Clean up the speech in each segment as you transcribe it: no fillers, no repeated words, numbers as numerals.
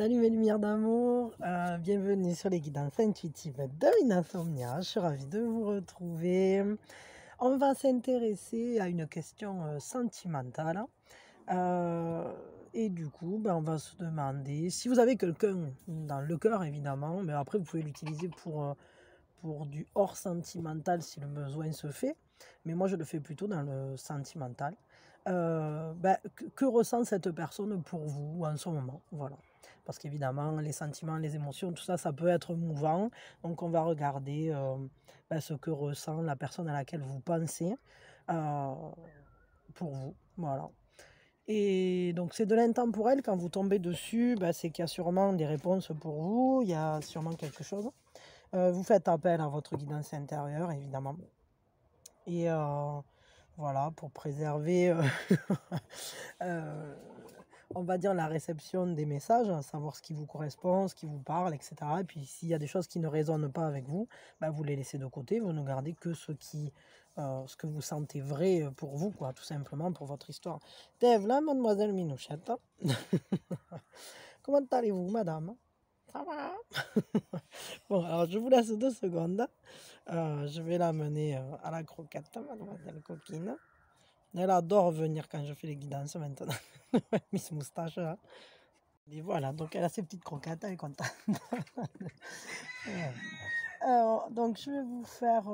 Salut mes lumières d'amour, bienvenue sur les guidances intuitives de Insomnia. Je suis ravie de vous retrouver. On va s'intéresser à une question sentimentale. Et du coup, on va se demander si vous avez quelqu'un dans le cœur, évidemment, mais après vous pouvez l'utiliser pour du hors sentimental si le besoin se fait. Mais moi, je le fais plutôt dans le sentimental. Que ressent cette personne pour vous en ce moment? Voilà. Parce qu'évidemment, les sentiments, les émotions, tout ça, ça peut être mouvant. Donc, on va regarder ce que ressent la personne à laquelle vous pensez pour vous. Voilà. Et donc, c'est de l'intemporel. Quand vous tombez dessus, c'est qu'il y a sûrement des réponses pour vous. Il y a sûrement quelque chose. Vous faites appel à votre guidance intérieure, évidemment. Et voilà, pour préserver on va dire la réception des messages, savoir ce qui vous correspond, ce qui vous parle, etc. Et puis s'il y a des choses qui ne résonnent pas avec vous, vous les laissez de côté, vous ne gardez que ce que vous sentez vrai pour vous, quoi, tout simplement pour votre histoire. Dave, là, mademoiselle Minouchette. Comment allez-vous, madame? Ça va? Bon, alors je vous laisse 2 secondes. Je vais l'amener à la croquette, mademoiselle coquine. Elle adore venir quand je fais les guidances maintenant. Miss Moustache. Hein. Et voilà, donc elle a ses petites croquettes, elle est contente. Alors, donc je vais vous faire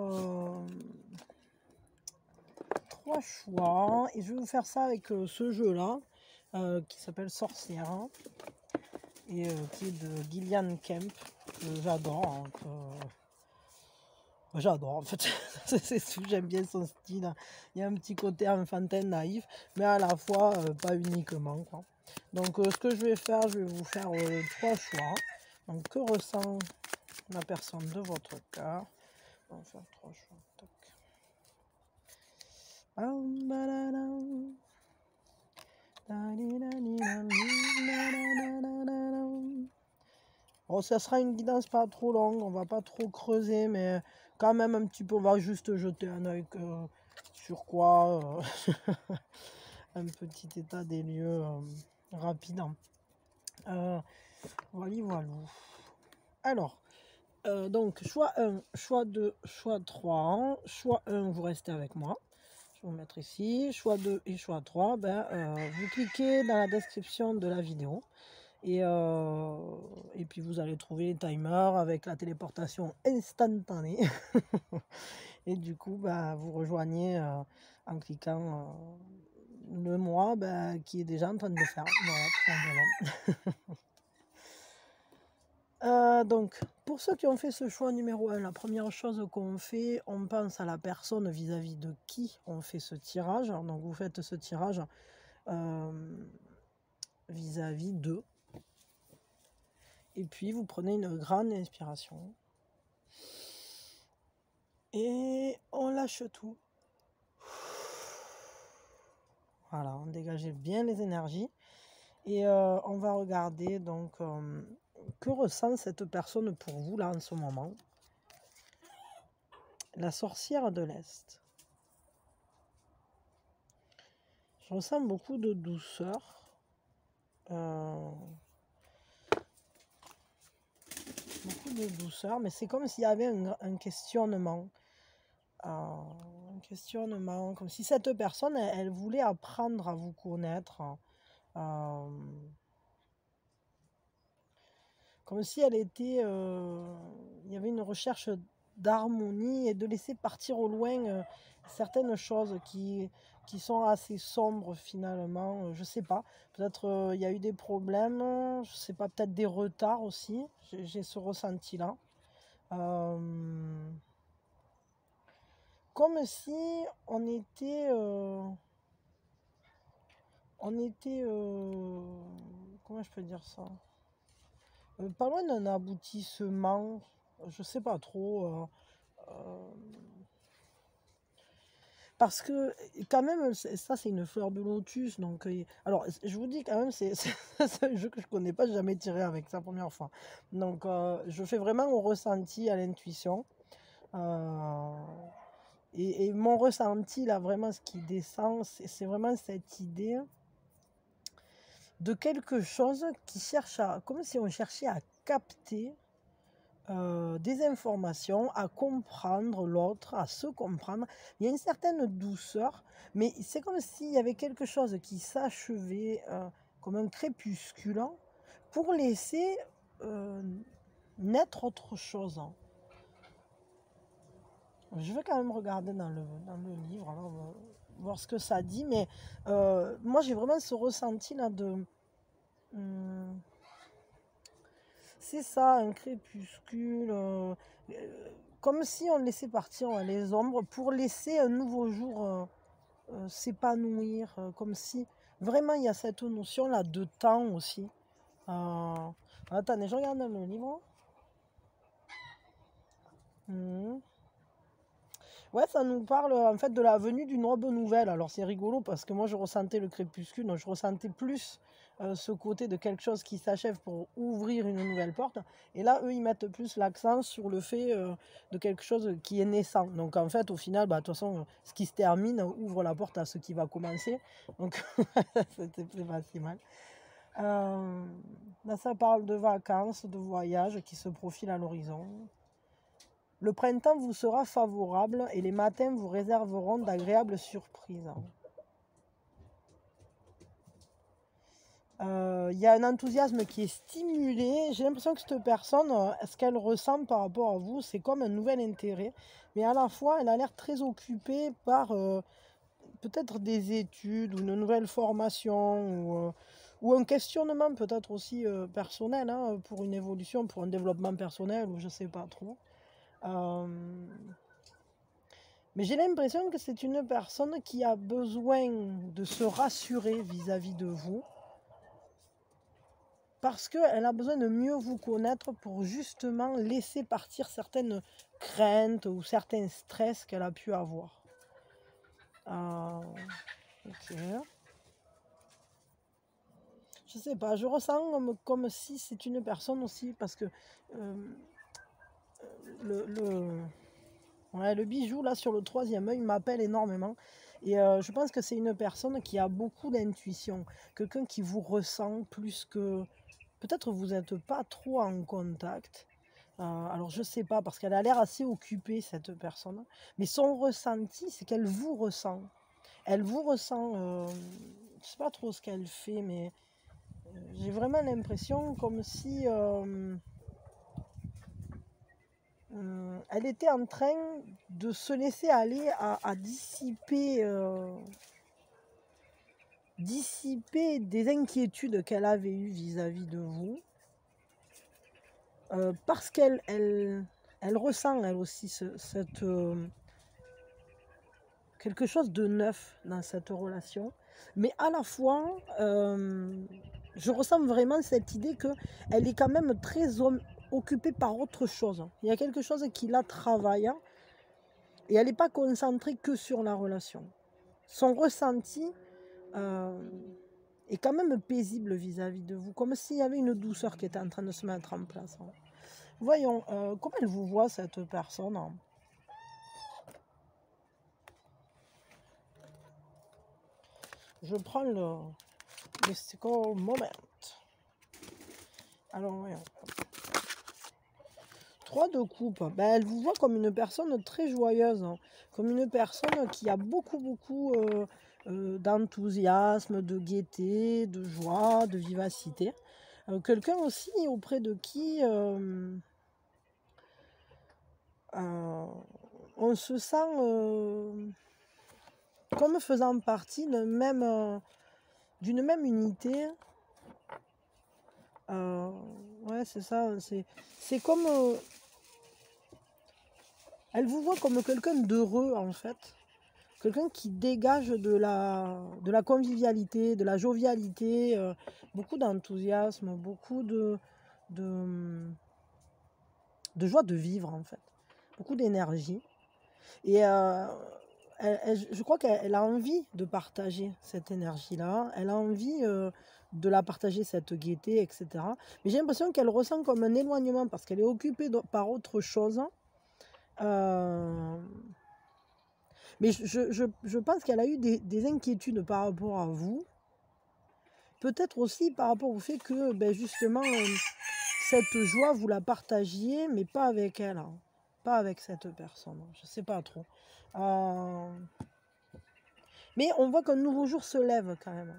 3 choix. Et je vais vous faire ça avec ce jeu-là, qui s'appelle Sorcière. Hein, et qui est de Gillian Kemp. J'adore. Hein, j'adore en fait, j'aime bien son style, il y a un petit côté enfantin naïf, mais à la fois pas uniquement quoi. Donc ce que je vais faire, je vais vous faire 3 choix. Donc que ressent la personne de votre cœur? On va faire 3 choix. Toc. Bon, ça sera une guidance pas trop longue, on va pas trop creuser, mais quand même un petit peu, on va juste jeter un œil sur quoi, un petit état des lieux rapide. Voilà. Alors, donc, choix 1, choix 2, choix 3. Choix 1, vous restez avec moi. Je vais vous mettre ici. Choix 2 et choix 3, vous cliquez dans la description de la vidéo. Et puis vous allez trouver les timers avec la téléportation instantanée. Et du coup, vous rejoignez en cliquant le moi qui est déjà en train de le faire. Voilà, tout simplement. Donc, pour ceux qui ont fait ce choix numéro 1, la première chose qu'on fait, on pense à la personne vis-à-vis de qui on fait ce tirage. Donc, vous faites ce tirage vis-à-vis d'eux. Et puis, vous prenez une grande inspiration. Et on lâche tout. Voilà, on dégage bien les énergies. Et on va regarder donc que ressent cette personne pour vous là en ce moment. La sorcière de l'Est. Je ressens beaucoup de douceur. Beaucoup de douceur, mais c'est comme s'il y avait un questionnement. Un questionnement, comme si cette personne, elle voulait apprendre à vous connaître. Comme si elle était... il y avait une recherche d'harmonie et de laisser partir au loin certaines choses qui sont assez sombres finalement. Je sais pas. Peut-être il y a eu des problèmes. Je sais pas, peut-être des retards aussi. J'ai ce ressenti-là. Comme si on était... comment je peux dire ça? Pas loin d'un aboutissement, je sais pas trop, parce que quand même, ça c'est une fleur de lotus, donc alors je vous dis quand même, c'est un jeu que je connais pas, j'ai jamais tiré avec ça la première fois, donc je fais vraiment au ressenti, à l'intuition, et mon ressenti là, vraiment ce qui descend, c'est vraiment cette idée de quelque chose qui cherche à, comme si on cherchait à capter des informations, à comprendre l'autre, à se comprendre. Il y a une certaine douceur, mais c'est comme s'il y avait quelque chose qui s'achevait comme un crépuscule pour laisser euh, naître autre chose. Je vais quand même regarder dans le livre, alors, voir ce que ça dit, mais moi j'ai vraiment ce ressenti là de... c'est ça, un crépuscule, comme si on laissait partir les ombres pour laisser un nouveau jour s'épanouir, comme si vraiment il y a cette notion-là de temps aussi. Attendez, je regarde dans le livre. Mhm. Ouais, ça nous parle en fait de la venue d'une aube nouvelle. Alors c'est rigolo parce que moi je ressentais le crépuscule, donc je ressentais plus ce côté de quelque chose qui s'achève pour ouvrir une nouvelle porte. Et là, eux, ils mettent plus l'accent sur le fait de quelque chose qui est naissant. Donc en fait, au final, bah, de toute façon, ce qui se termine ouvre la porte à ce qui va commencer. Donc c'était pas si mal. Là, ça parle de vacances, de voyages qui se profilent à l'horizon. Le printemps vous sera favorable et les matins vous réserveront d'agréables surprises. Il y a un enthousiasme qui est stimulé. J'ai l'impression que cette personne, ce qu'elle ressent par rapport à vous, c'est comme un nouvel intérêt. Mais à la fois, elle a l'air très occupée par peut-être des études ou une nouvelle formation ou un questionnement peut-être aussi personnel pour une évolution, pour un développement personnel ou je ne sais pas trop. Mais j'ai l'impression que c'est une personne qui a besoin de se rassurer vis-à-vis de vous. Parce qu'elle a besoin de mieux vous connaître pour justement laisser partir certaines craintes ou certains stress qu'elle a pu avoir. Ok. Je sais pas, je ressens comme si c'est une personne aussi, parce que le bijou là sur le troisième œil m'appelle énormément. Et je pense que c'est une personne qui a beaucoup d'intuition, quelqu'un qui vous ressent plus que... Peut-être vous n'êtes pas trop en contact. Alors je sais pas, parce qu'elle a l'air assez occupée cette personne. Mais son ressenti, c'est qu'elle vous ressent. Elle vous ressent, je sais pas trop ce qu'elle fait, mais j'ai vraiment l'impression comme si... elle était en train de se laisser aller à dissiper, dissiper des inquiétudes qu'elle avait eues vis-à-vis de vous. Parce qu'elle ressent, elle aussi, quelque chose de neuf dans cette relation. Mais à la fois, je ressens vraiment cette idée qu'elle est quand même très occupée par autre chose. Il y a quelque chose qui la travaille et elle n'est pas concentrée que sur la relation. Son ressenti est quand même paisible vis-à-vis de vous, comme s'il y avait une douceur qui était en train de se mettre en place. Voyons, comment elle vous voit cette personne? Je prends le mystical moment. Alors, voyons. 3 de coupe. Ben, elle vous voit comme une personne très joyeuse, comme une personne qui a beaucoup d'enthousiasme, de gaieté, de joie, de vivacité. Quelqu'un aussi auprès de qui on se sent comme faisant partie d'une même unité. Ouais, c'est ça. C'est comme... elle vous voit comme quelqu'un d'heureux, en fait. Quelqu'un qui dégage de la convivialité, de la jovialité, beaucoup d'enthousiasme, beaucoup de joie de vivre, en fait. Beaucoup d'énergie. Et je crois qu'elle a envie de partager cette énergie-là. Elle a envie de la partager, cette gaieté, etc. Mais j'ai l'impression qu'elle ressent comme un éloignement parce qu'elle est occupée par autre chose. Mais je pense qu'elle a eu des inquiétudes par rapport à vous. peut-être aussi par rapport au fait que, ben, justement, cette joie, vous la partagiez, mais pas avec elle, hein. Pas avec cette personne. Je sais pas trop. Mais on voit qu'un nouveau jour se lève quand même.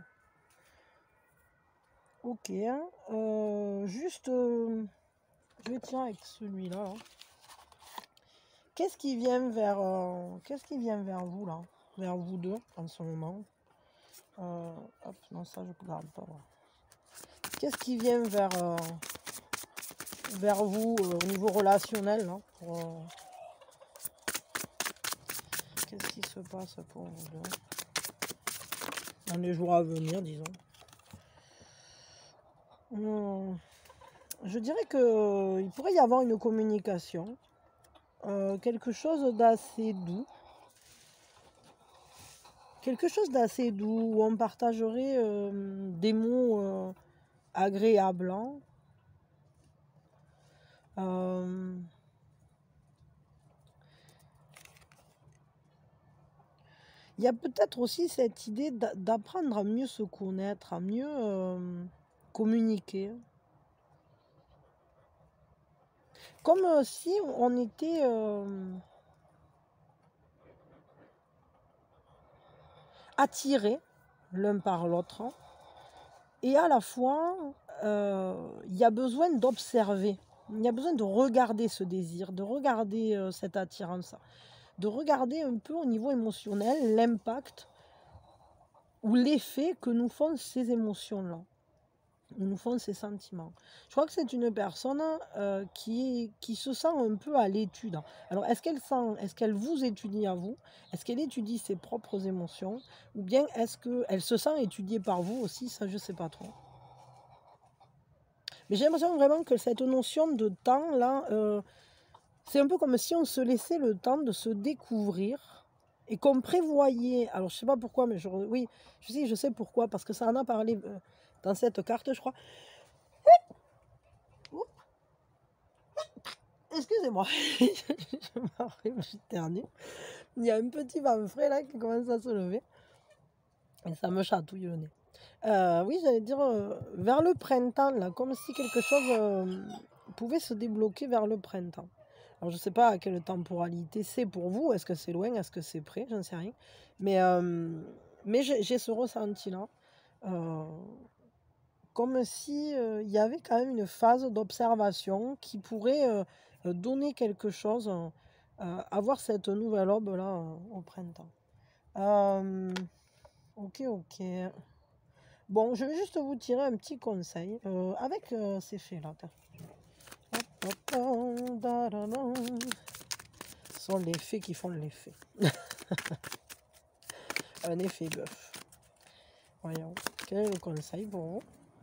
Ok, hein. Juste, je vais tiens avec celui-là. Là. Qu'est-ce qui vient vers vous là, vers vous deux en ce moment? Hop, non ça je ne garde pas. Voilà. Qu'est-ce qui vient vers vous au niveau relationnel là, qu'est-ce qui se passe pour vous deux dans les jours à venir, disons? Je dirais que il pourrait y avoir une communication, quelque chose d'assez doux. Quelque chose d'assez doux où on partagerait des mots agréables. Hein. Il y a peut-être aussi cette idée d'apprendre à mieux se connaître, à mieux communiquer. Comme si on était attirés l'un par l'autre. Hein. Et à la fois, il y a besoin d'observer. Il y a besoin de regarder ce désir, de regarder cette attirance, de regarder un peu au niveau émotionnel l'impact ou l'effet que nous font ces émotions-là, nous font ces sentiments. Je crois que c'est une personne qui se sent un peu à l'étude. Alors, est-ce qu'elle vous étudie à vous? Est-ce qu'elle étudie ses propres émotions? Ou bien est-ce qu'elle se sent étudiée par vous aussi? Ça, je ne sais pas trop. Mais j'ai l'impression vraiment que cette notion de temps, là, c'est un peu comme si on se laissait le temps de se découvrir et qu'on prévoyait. Alors, je ne sais pas pourquoi, mais oui, je sais pourquoi, parce que ça en a parlé dans cette carte, je crois. Excusez-moi, je m'arrive, je t'éternue. Il y a un petit vent frais là qui commence à se lever et ça me chatouille le nez. Oui, j'allais dire vers le printemps, là, comme si quelque chose pouvait se débloquer vers le printemps. Alors, je ne sais pas à quelle temporalité c'est pour vous. Est-ce que c'est loin? Est-ce que c'est près? J'en sais rien. Mais j'ai ce ressenti-là. Comme si il y avait quand même une phase d'observation qui pourrait donner quelque chose, avoir cette nouvelle aube-là au printemps. Ok, ok. Bon, je vais juste vous tirer un petit conseil avec ces faits-là. Ce sont les faits qui font l'effet. Un effet bœuf. Voyons, quel est le conseil pour vous?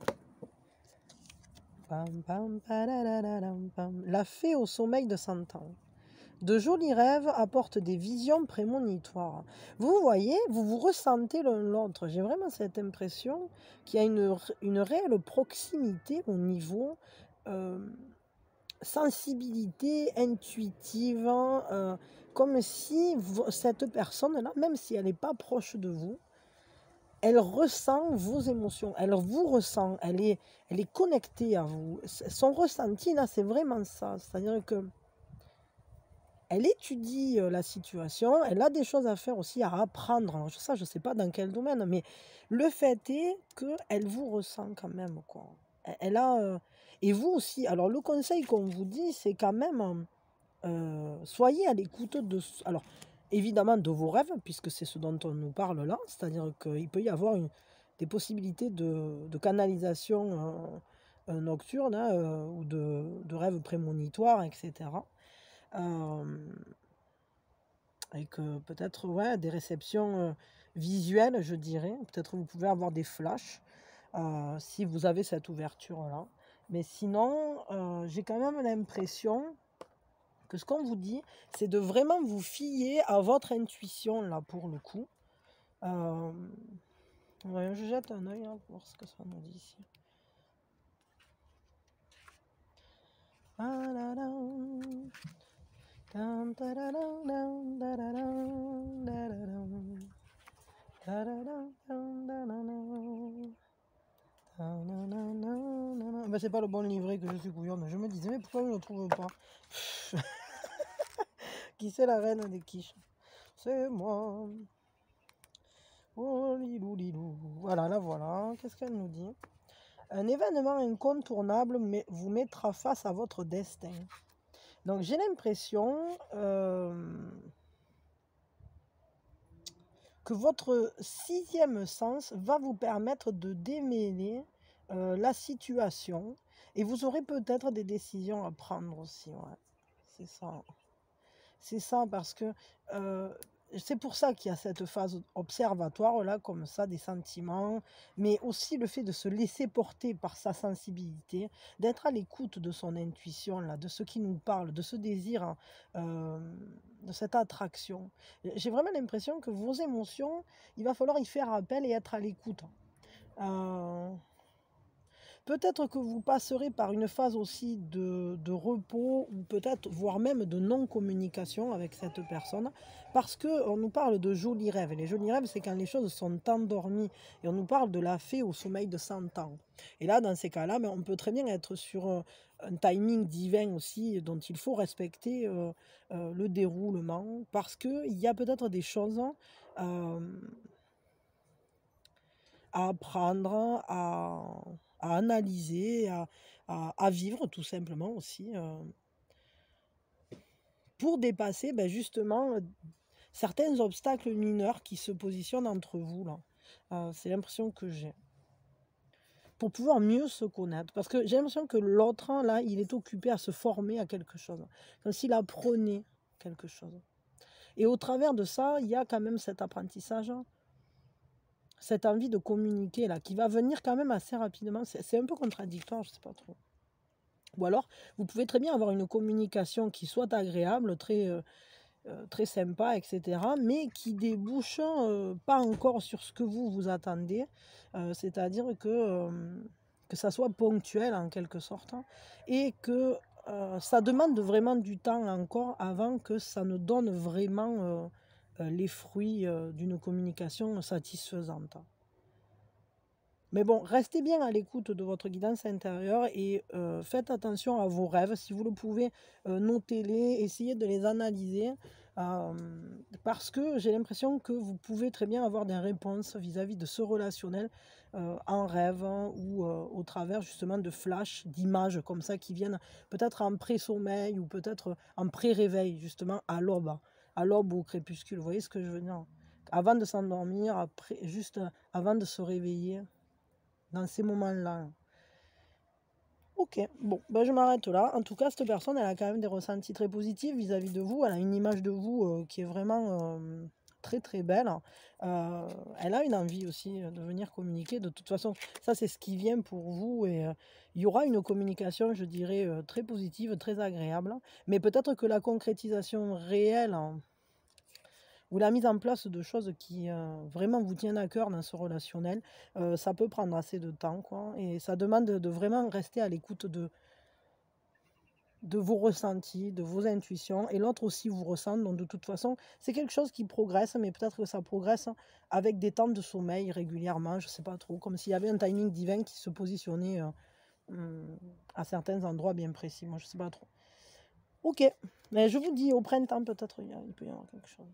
La fée au sommeil de 100 ans. De jolis rêves apportent des visions prémonitoires. Vous voyez, vous vous ressentez l'un l'autre. J'ai vraiment cette impression qu'il y a une réelle proximité au niveau sensibilité intuitive, comme si cette personne-là, même si elle n'est pas proche de vous, elle ressent vos émotions, elle vous ressent, elle est connectée à vous. Son ressenti, là, c'est vraiment ça. C'est-à-dire que elle étudie la situation, elle a des choses à faire aussi, à apprendre. Alors, ça, je ne sais pas dans quel domaine, mais le fait est qu'elle vous ressent quand même, quoi. Elle a... et vous aussi. Alors, le conseil qu'on vous dit, c'est quand même... soyez à l'écoute de... Alors, évidemment, de vos rêves, puisque c'est ce dont on nous parle là. C'est-à-dire qu'il peut y avoir des possibilités de canalisation nocturne hein, ou de rêves prémonitoires, etc. Avec peut-être ouais, des réceptions visuelles, je dirais. Peut-être vous pouvez avoir des flashs si vous avez cette ouverture-là. Mais sinon, j'ai quand même l'impression que ce qu'on vous dit, c'est de vraiment vous fier à votre intuition, là, pour le coup. Ouais, je jette un œil hein, pour voir ce que ça nous dit ici. ben c'est pas le bon livret que je suis couillonne. Je me disais, mais pourquoi je ne le trouve pas? Qui c'est la reine des quiches? C'est moi. Oh, lilou, lilou. Voilà, la voilà. Qu'est-ce qu'elle nous dit? Un événement incontournable vous mettra face à votre destin. Donc j'ai l'impression que votre sixième sens va vous permettre de démêler la situation et vous aurez peut-être des décisions à prendre aussi. Ouais. C'est ça. C'est ça parce que c'est pour ça qu'il y a cette phase observatoire là, comme ça, des sentiments, mais aussi le fait de se laisser porter par sa sensibilité, d'être à l'écoute de son intuition là, de ce qui nous parle, de ce désir, hein, de cette attraction. J'ai vraiment l'impression que vos émotions, il va falloir y faire appel et être à l'écoute. Peut-être que vous passerez par une phase aussi de repos ou peut-être voire même de non-communication avec cette personne parce qu'on nous parle de jolis rêves. Et les jolis rêves, c'est quand les choses sont endormies et on nous parle de la fée au sommeil de 100 ans. Et là, dans ces cas-là, on peut très bien être sur un timing divin aussi dont il faut respecter le déroulement parce qu'il y a peut-être des choses à apprendre, à analyser, à vivre tout simplement aussi, pour dépasser justement certains obstacles mineurs qui se positionnent entre vous là. C'est l'impression que j'ai. Pour pouvoir mieux se connaître. Parce que j'ai l'impression que l'autre, hein, là, il est occupé à se former à quelque chose. Comme s'il apprenait quelque chose. Et au travers de ça, il y a quand même cet apprentissage, cette envie de communiquer là, qui va venir quand même assez rapidement. C'est un peu contradictoire, je sais pas trop. Ou alors, vous pouvez très bien avoir une communication qui soit agréable, très sympa, etc., mais qui débouche pas encore sur ce que vous attendez. C'est-à-dire que ça soit ponctuel en quelque sorte, hein, et que ça demande vraiment du temps encore avant que ça ne donne vraiment les fruits d'une communication satisfaisante. Mais bon, restez bien à l'écoute de votre guidance intérieure et faites attention à vos rêves. Si vous le pouvez, notez-les, essayez de les analyser. Parce que j'ai l'impression que vous pouvez très bien avoir des réponses vis-à-vis de ce relationnel en rêve, hein, ou au travers justement de flashs, d'images comme ça qui viennent peut-être en pré-sommeil ou peut-être en pré-réveil, justement à l'aube ou au crépuscule. Vous voyez ce que je veux dire? Avant de s'endormir, juste avant de se réveiller. Dans ces moments-là. Ok, bon, je m'arrête là. En tout cas, cette personne, elle a quand même des ressentis très positifs vis-à-vis de vous. Elle a une image de vous qui est vraiment très très belle. Elle a une envie aussi de venir communiquer. De toute façon, ça c'est ce qui vient pour vous et il y aura une communication, je dirais, très positive, très agréable. Mais peut-être que la concrétisation réelle, hein, ou la mise en place de choses qui vraiment vous tiennent à cœur dans ce relationnel, ça peut prendre assez de temps, quoi. Et ça demande de vraiment rester à l'écoute de vos ressentis, de vos intuitions. Et l'autre aussi vous ressent. Donc de toute façon, c'est quelque chose qui progresse, mais peut-être que ça progresse avec des temps de sommeil régulièrement, je sais pas trop. Comme s'il y avait un timing divin qui se positionnait à certains endroits bien précis. Moi, je sais pas trop. Ok, mais je vous dis, au printemps, peut-être il peut y avoir quelque chose.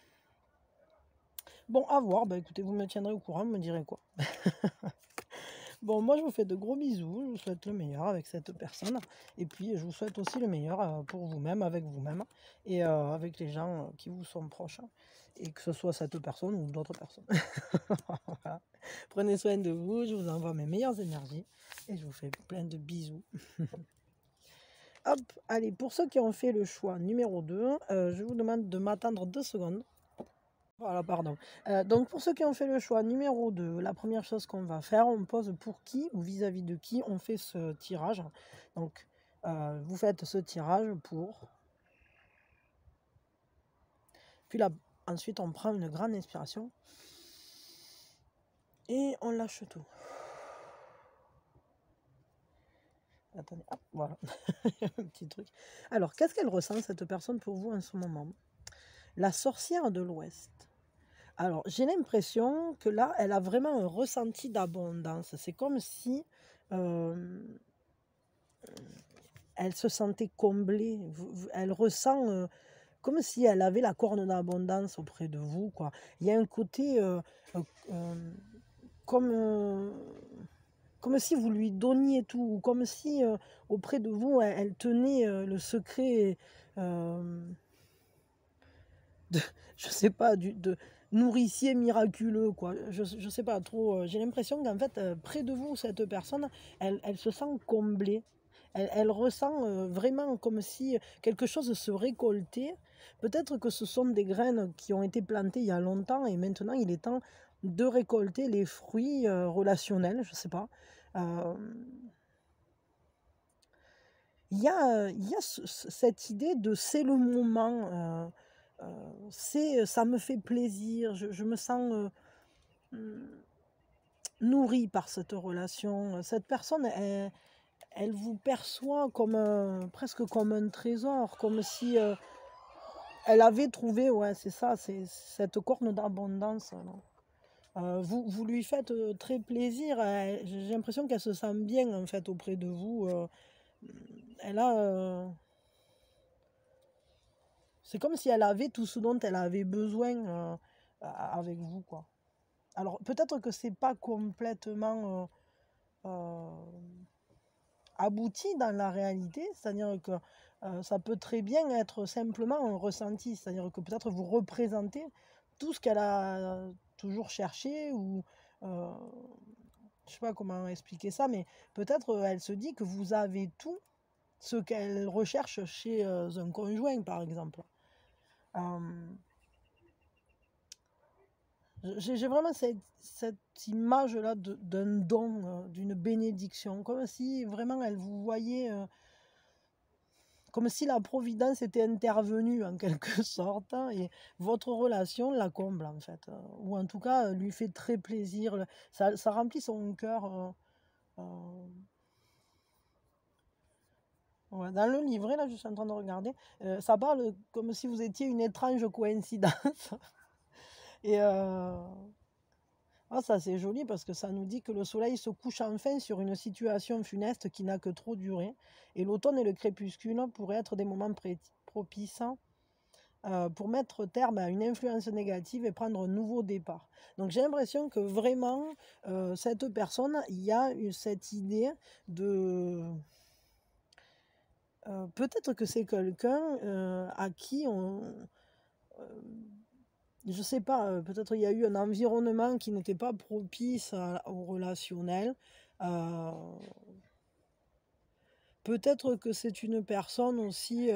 Bon, à voir. Écoutez, vous me tiendrez au courant, vous me direz quoi. Bon, moi, je vous fais de gros bisous. Je vous souhaite le meilleur avec cette personne. Et puis, je vous souhaite aussi le meilleur pour vous-même, avec vous-même. Et avec les gens qui vous sont proches. Et que ce soit cette personne ou d'autres personnes. Voilà. Prenez soin de vous. Je vous envoie mes meilleures énergies. Et je vous fais plein de bisous. Hop, allez, pour ceux qui ont fait le choix numéro 2, je vous demande de m'attendre 2 secondes. Voilà, pardon. Donc pour ceux qui ont fait le choix numéro 2, la première chose qu'on va faire, on pose pour qui ou vis-à-vis de qui on fait ce tirage. Donc vous faites ce tirage pour... Puis là, ensuite on prend une grande inspiration. Et on lâche tout. Attendez, hop, voilà. Un petit truc. Alors, qu'est-ce qu'elle ressent cette personne pour vous en ce moment? La sorcière de l'Ouest. Alors, j'ai l'impression que là, elle a vraiment un ressenti d'abondance. C'est comme si elle se sentait comblée, elle ressent comme si elle avait la corne d'abondance auprès de vous, quoi. Il y a un côté comme, comme si vous lui donniez tout, ou comme si auprès de vous, elle tenait le secret, de, je sais pas, de nourricier miraculeux, quoi. Je sais pas trop. J'ai l'impression qu'en fait, près de vous, cette personne, elle se sent comblée. Elle ressent vraiment comme si quelque chose se récoltait. Peut-être que ce sont des graines qui ont été plantées il y a longtemps et maintenant il est temps de récolter les fruits relationnels, je sais pas. Euh, il y a cette idée de c'est le moment, ça me fait plaisir, je me sens hum, nourrie par cette relation. Cette personne, elle vous perçoit comme presque comme un trésor, comme si elle avait trouvé, ouais, c'est ça, c'est cette corne d'abondance, là. Vous lui faites très plaisir. J'ai l'impression qu'elle se sent bien en fait auprès de vous. Elle a, c'est comme si elle avait tout ce dont elle avait besoin avec vous, quoi. Alors peut-être que c'est pas complètement abouti dans la réalité, c'est-à-dire que ça peut très bien être simplement un ressenti, c'est-à-dire que peut-être vous représentez tout ce qu'elle a toujours cherché, ou euh, je sais pas comment expliquer ça, mais peut-être elle se dit que vous avez tout ce qu'elle recherche chez un conjoint, par exemple. Euh, j'ai vraiment cette image-là d'un don, d'une bénédiction, comme si vraiment elle vous voyait, comme si la providence était intervenue en quelque sorte, hein, et votre relation la comble en fait, ou en tout cas lui fait très plaisir, ça remplit son cœur. Euh, ouais. Dans le livret, là, je suis en train de regarder, ça parle comme si vous étiez une étrange coïncidence. Et ah, ça c'est joli parce que ça nous dit que le soleil se couche enfin sur une situation funeste qui n'a que trop duré. Et l'automne et le crépuscule pourraient être des moments propices pour mettre terme à une influence négative et prendre un nouveau départ. Donc j'ai l'impression que vraiment, cette personne, il y a cette idée de... peut-être que c'est quelqu'un à qui on... je sais pas, peut-être il y a eu un environnement qui n'était pas propice au relationnel. Euh, peut-être que c'est une personne aussi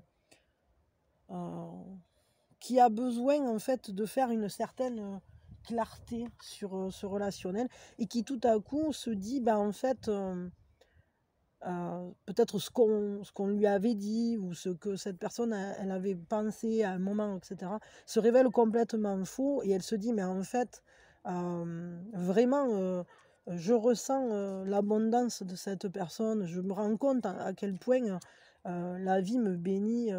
euh, qui a besoin en fait de faire une certaine clarté sur ce relationnel, et qui tout à coup se dit, bah en fait, peut-être ce qu'on lui avait dit, ou ce que cette personne elle avait pensé à un moment, etc., se révèle complètement faux, et elle se dit, mais en fait, vraiment, je ressens l'abondance de cette personne, je me rends compte à quel point la vie me bénit.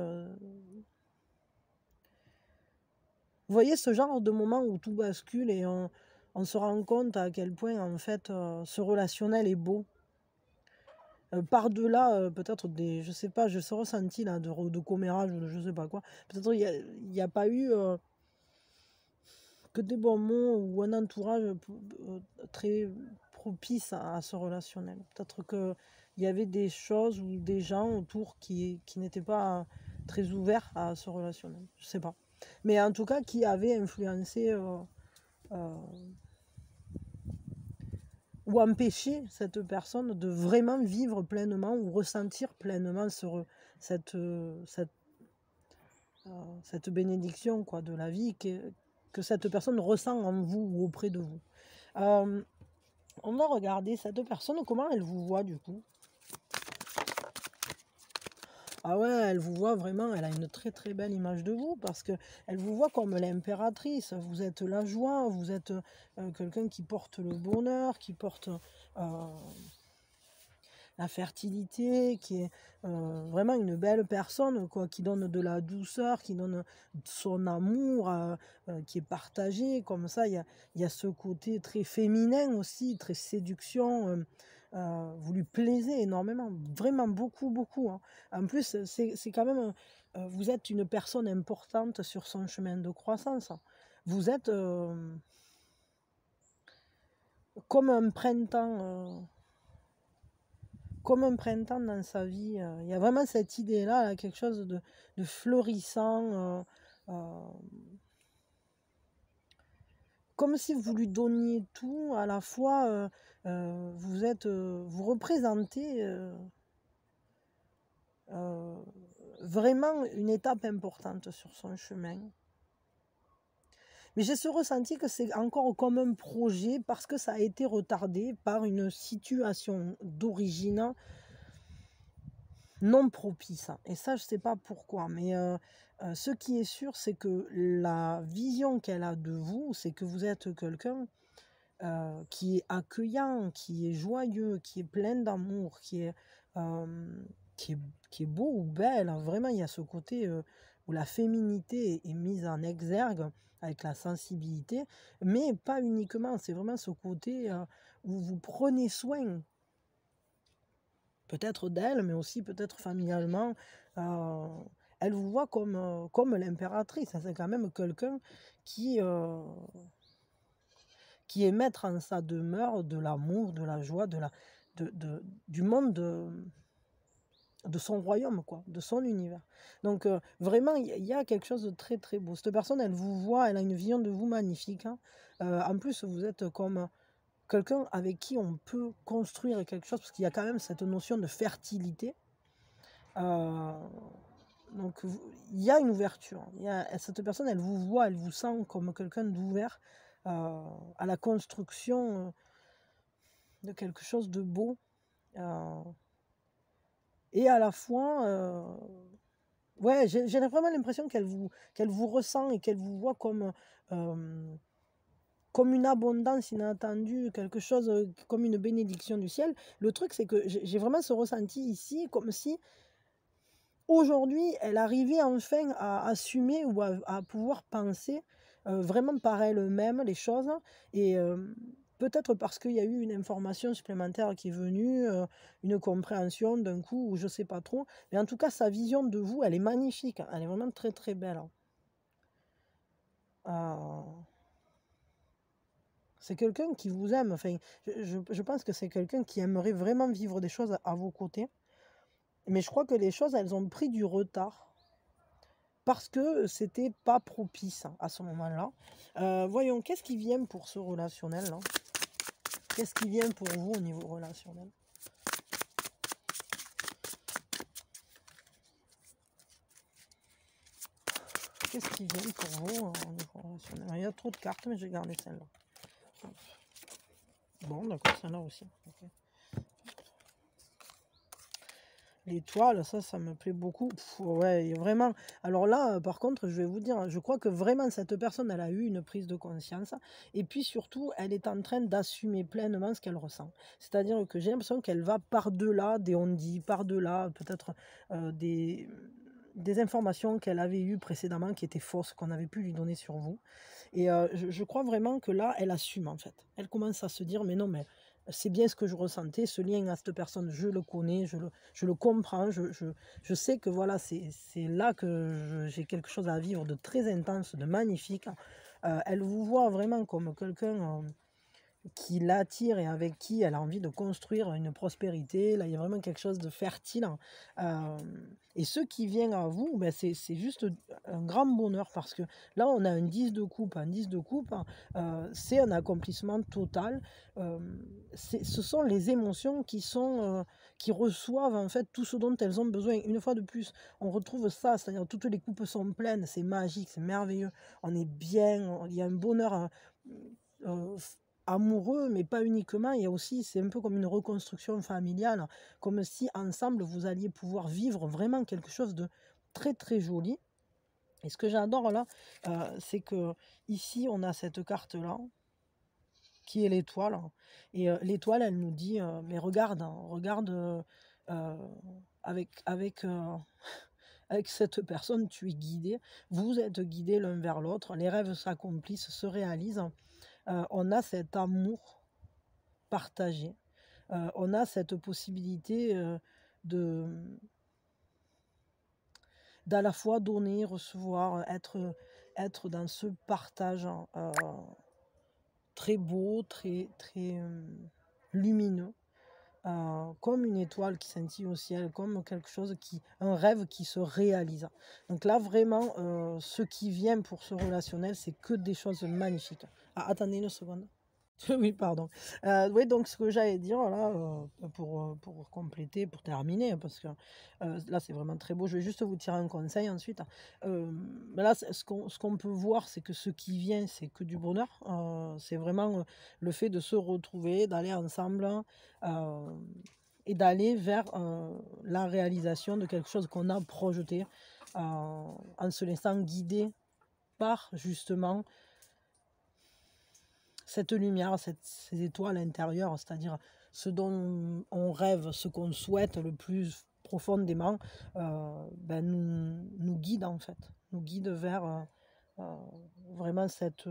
Vous voyez ce genre de moment où tout bascule et on se rend compte à quel point en fait ce relationnel est beau. Par-delà peut-être des, je sais pas, je ce ressenti là de commérage ou de je sais pas quoi. Peut-être il y a pas eu que des bons mots ou un entourage très propice à ce relationnel. Peut-être que il y avait des choses ou des gens autour qui n'étaient pas très ouverts à ce relationnel. Je sais pas. Mais en tout cas, qui avaient influencé euh, ou empêché cette personne de vraiment vivre pleinement ou ressentir pleinement cette, cette bénédiction, quoi, de la vie que cette personne ressent en vous ou auprès de vous. Euh, on va regarder cette personne, comment elle vous voit du coup. Ah ouais, elle vous voit vraiment, elle a une très très belle image de vous, parce que elle vous voit comme l'impératrice. Vous êtes la joie, vous êtes quelqu'un qui porte le bonheur, qui porte la fertilité, qui est vraiment une belle personne, quoi, qui donne de la douceur, qui donne son amour, qui est partagé. Comme ça, il y a ce côté très féminin aussi, très séduction. vous lui plaisez énormément, vraiment beaucoup, beaucoup, hein. En plus, c'est quand même, vous êtes une personne importante sur son chemin de croissance. Vous êtes comme un printemps, dans sa vie. Il y a vraiment cette idée-là, là, quelque chose de fleurissant, comme si vous lui donniez tout, à la fois, vous représentez vraiment une étape importante sur son chemin. Mais j'ai ce ressenti que c'est encore comme un projet parce que ça a été retardé par une situation d'origine non propice. Et ça, je ne sais pas pourquoi. Mais ce qui est sûr, c'est que la vision qu'elle a de vous, c'est que vous êtes quelqu'un qui est accueillant, qui est joyeux, qui est plein d'amour, qui est beau ou belle, hein. Vraiment, il y a ce côté où la féminité est mise en exergue avec la sensibilité, mais pas uniquement. C'est vraiment ce côté où vous prenez soin, peut-être d'elle, mais aussi peut-être familialement. Elle vous voit comme l'impératrice. C'est quand même quelqu'un qui est maître en sa demeure de l'amour, de la joie, du monde de son royaume, quoi, de son univers. Donc vraiment, il y a quelque chose de très très beau. Cette personne, elle vous voit, elle a une vision de vous magnifique, hein. En plus, vous êtes comme quelqu'un avec qui on peut construire quelque chose, parce qu'il y a quand même cette notion de fertilité. Donc il y a une ouverture. Cette personne, elle vous voit, elle vous sent comme quelqu'un d'ouvert à la construction de quelque chose de beau. Et à la fois, ouais, j'ai vraiment l'impression qu'elle vous ressent et qu'elle vous voit comme une abondance inattendue, quelque chose comme une bénédiction du ciel. Le truc, c'est que j'ai vraiment ce ressenti ici, comme si aujourd'hui, elle arrivait enfin à assumer ou à pouvoir penser vraiment par elle-même les choses. Et peut-être parce qu'il y a eu une information supplémentaire qui est venue, une compréhension d'un coup, ou je ne sais pas trop. Mais en tout cas, sa vision de vous, elle est magnifique, hein. Elle est vraiment très très belle, hein. C'est quelqu'un qui vous aime. Enfin, je pense que c'est quelqu'un qui aimerait vraiment vivre des choses à vos côtés. Mais je crois que les choses, elles ont pris du retard parce que c'était pas propice à ce moment-là. Voyons, qu'est-ce qui vient pour ce relationnel là? Qu'est-ce qui vient pour vous au niveau relationnel? Qu'est-ce qui vient pour vous au niveau relationnel? Il y a trop de cartes, mais je vais garder celle-là. Bon, d'accord, celle-là aussi. Okay. L'étoile, ça me plaît beaucoup. Ouais, vraiment. Alors là, par contre, je vais vous dire, je crois que vraiment cette personne, elle a eu une prise de conscience. Et puis surtout, elle est en train d'assumer pleinement ce qu'elle ressent. C'est-à-dire que j'ai l'impression qu'elle va par-delà des on-dit, par-delà peut-être des informations qu'elle avait eues précédemment qui étaient fausses, qu'on avait pu lui donner sur vous. Et je crois vraiment que là, elle assume en fait. Elle commence à se dire, mais non, mais c'est bien ce que je ressentais, ce lien à cette personne, je le connais, je le comprends, je sais que voilà, c'est là que j'ai quelque chose à vivre de très intense, de magnifique. Elle vous voit vraiment comme quelqu'un qui l'attire et avec qui elle a envie de construire une prospérité. Là, il y a vraiment quelque chose de fertile. Et ce qui vient à vous, ben, c'est juste un grand bonheur parce que là, on a un 10 de coupe. Un 10 de coupe, c'est un accomplissement total. Ce sont les émotions qui reçoivent en fait tout ce dont elles ont besoin. Une fois de plus, on retrouve ça, c'est-à-dire toutes les coupes sont pleines, c'est magique, c'est merveilleux. On est bien, il y a un bonheur amoureux, mais pas uniquement. Il y a aussi, c'est un peu comme une reconstruction familiale, comme si ensemble vous alliez pouvoir vivre vraiment quelque chose de très très joli. Et ce que j'adore là, c'est que ici on a cette carte là qui est l'étoile. Et l'étoile, elle nous dit, mais regarde, hein, regarde avec avec cette personne, tu es guidé. Vous êtes guidés l'un vers l'autre. Les rêves s'accomplissent, se réalisent. On a cet amour partagé. on a cette possibilité de d'à la fois donner, recevoir, être dans ce partage très beau, très lumineux, comme une étoile qui scintille au ciel, comme quelque chose un rêve qui se réalise. Donc là, vraiment, ce qui vient pour ce relationnel, c'est que des choses magnifiques. Ah, attendez une seconde. Oui, pardon. Oui, donc ce que j'allais dire là, pour compléter, pour terminer, parce que là, c'est vraiment très beau. Je vais juste vous tirer un conseil ensuite. Là, ce qu'on peut voir, c'est que ce qui vient, c'est que du bonheur. C'est vraiment le fait de se retrouver, d'aller ensemble et d'aller vers la réalisation de quelque chose qu'on a projeté en se laissant guider par justement cette lumière, ces étoiles intérieures, c'est-à-dire ce dont on rêve, ce qu'on souhaite le plus profondément, nous guide en fait, nous guide vers vraiment cette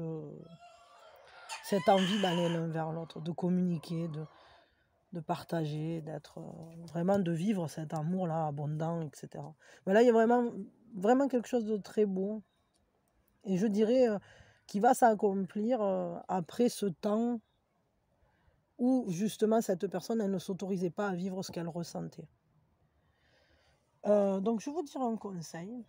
envie d'aller l'un vers l'autre, de communiquer, de partager, d'être vraiment de vivre cet amour-là abondant, etc. Mais là, il y a vraiment quelque chose de très beau. Et je dirais qui va s'accomplir après ce temps où justement cette personne, elle ne s'autorisait pas à vivre ce qu'elle ressentait. Donc je vais vous dire un conseil.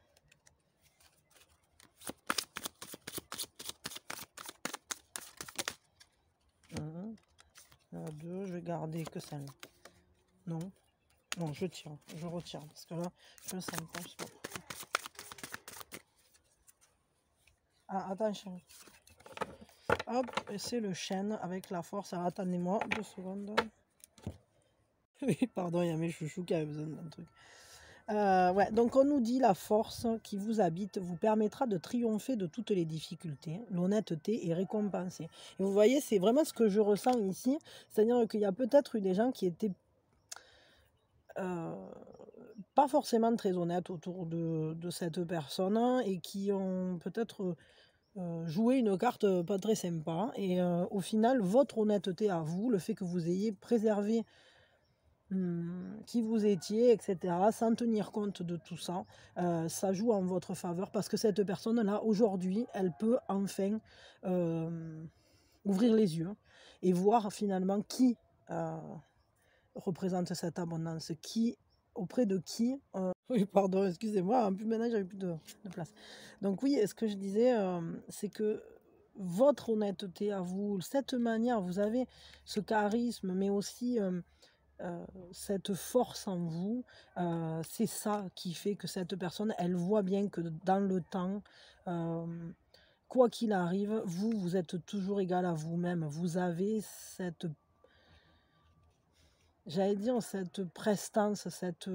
Deux, je vais garder que celle. Non, je tire, je retire parce que là, je le sens pas. Je sais pas. Ah, attention. Hop, et c'est le chêne avec la force. Alors, attendez-moi 2 secondes. Oui, pardon, il y a mes chouchous qui avaient besoin d'un truc. Ouais, donc on nous dit la force qui vous habite vous permettra de triompher de toutes les difficultés. L'honnêteté est récompensée. Et vous voyez, c'est vraiment ce que je ressens ici. C'est-à-dire qu'il y a peut-être eu des gens qui étaient pas forcément très honnêtes autour de cette personne et qui ont peut-être joué une carte pas très sympa. Et au final, votre honnêteté à vous, le fait que vous ayez préservé qui vous étiez, etc., sans tenir compte de tout ça, ça joue en votre faveur parce que cette personne-là, aujourd'hui, elle peut enfin ouvrir les yeux et voir finalement qui représente cette abondance, auprès de qui... Oui, pardon, excusez-moi, en plus maintenant, j'avais plus de place. Donc oui, ce que je disais, c'est que votre honnêteté à vous, cette manière, vous avez ce charisme, mais aussi... cette force en vous, c'est ça qui fait que cette personne, elle voit bien que dans le temps, quoi qu'il arrive, vous êtes toujours égal à vous-même. Vous avez cette, j'allais dire, cette prestance,